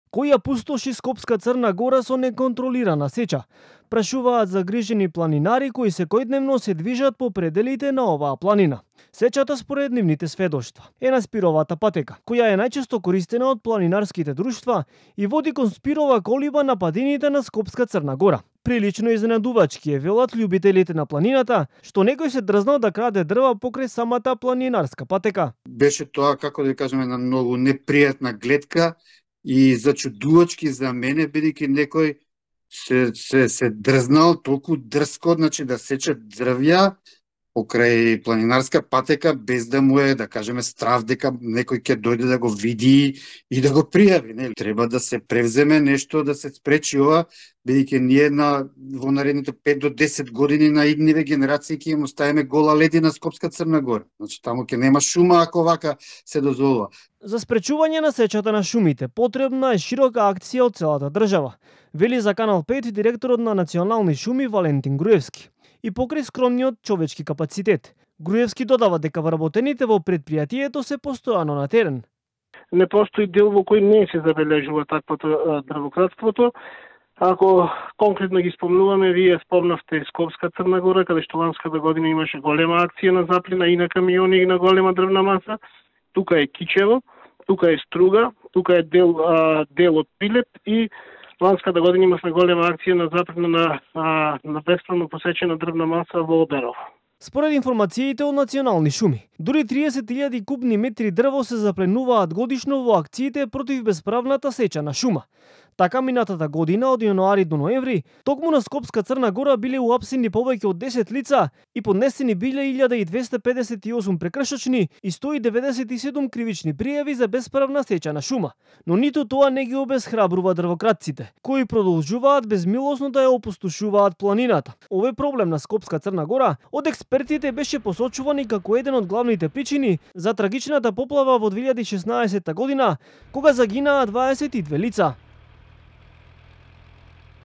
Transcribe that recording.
кој ја пустоши Скопска Црна Гора со неконтролирана сеча. Прашуваат загрижени планинари кои секојдневно се движат по пределите на оваа планина. Сечата според нивните сведоштва е на спировата патека, која е најчесто користена од планинарските друштва и води кон спирова колиба на падините на Скопска Црна Гора. Прилично изненадувачки е, велат љубителите на планината, што некој се дрзнал да краде дрва покрај самата планинарска патека. Беше тоа, како да кажеме, една многу непријатна гледка и зачудувачки за мене, бидејќи некој се дрзнал толку дрско, значи да сече дрвја покрај планинарска патека без да му е, да кажеме, страв дека некој ќе дојде да го види и да го пријави, нели? Треба да се превземе нешто да се спречи ова, бидејќи ние во наредните 5 до 10 години на идниве генерации ќе им оставиме гола ледина Скопска Црна Гора. Значи таму ќе нема шума ако вака се дозволува. За спречување на сечата на шумите потребна е широка акција од целата држава, вели за Канал 5 директорот на Национални шуми Валентин Груевски. И покрај скромниот човечки капацитет, Груевски додава дека вработените во предпријатието се постојано на терен. Не постои дел во кој не се забележува таквото дрвократството. Ако конкретно ги спомнуваме, вие спомнавте Скопска Црна Гора, каде што ланската година имаше голема акција на заплена и на камиони и на голема дрвна маса. Тука е Кичево, тука е Струга, тука е дел од Прилеп и ланската година имавме голема акција на заплена на бесправно посечена дрвна маса во Оберов. Според информациите од Национални шуми, дури 30.000 кубни метри дрво се запленуваат годишно во акциите против бесправната сеча на шума. Така минатата година од јануари до ноември, токму на Скопска Црна Гора биле уапсени повеќе од 10 лица и поднесени биле 1258 прекршочни и 197 кривични пријави за бесправна сеча на шума. Но ниту тоа не ги обесхрабрува дрвократците, кои продолжуваат безмилосно да ја опустошуваат планината. Овој проблем на Скопска Црна Гора од експертите беше посочуван и како еден од главните причини за трагичната поплава во 2016 година, кога загинаа 22 лица.